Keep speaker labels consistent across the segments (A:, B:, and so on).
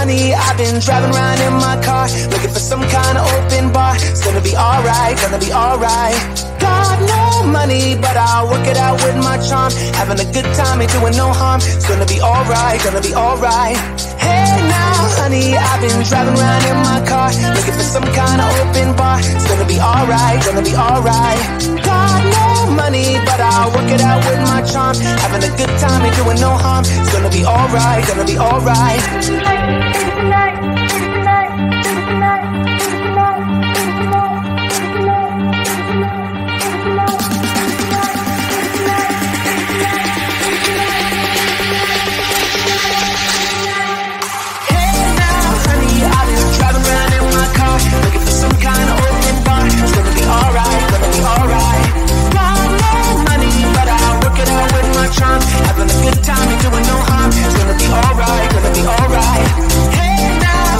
A: honey, I've been driving around in my car, looking for some kind of open bar. It's gonna be alright, gonna be alright. Got no money, but I'll work it out with my charm. Having a good time, ain't doing no harm. It's gonna be alright, gonna be alright. Hey now, honey, I've been driving around in my car, looking for some kind of open bar. It's gonna be alright, gonna be alright. Got no money, but I'll work it out with my charm. Having a good time, ain't doing no harm. It's gonna be alright, gonna be alright. Looking for some kind of open bar. It's gonna be alright, gonna be alright. Got no money, but I'll work it out with my charm. Having a good time, ain't doing no harm. It's gonna be alright, gonna be alright. Hey now,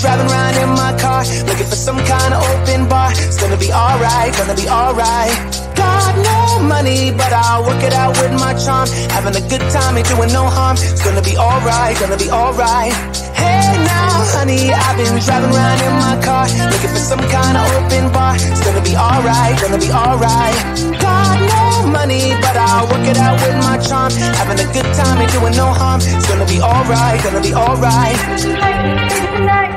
A: driving around in my car, looking for some kind of open bar. It's gonna be alright, gonna be alright. Got no money, but I'll work it out with my charm. Having a good time, ain't doing no harm. It's gonna be alright, gonna be alright. Hey now, honey, I've been driving around in my car, looking for some kind of open bar. It's gonna be alright, gonna be alright. Got no money, but I'll work it out with my charm. Having a good time, ain't doing no harm. It's gonna be alright, gonna be alright.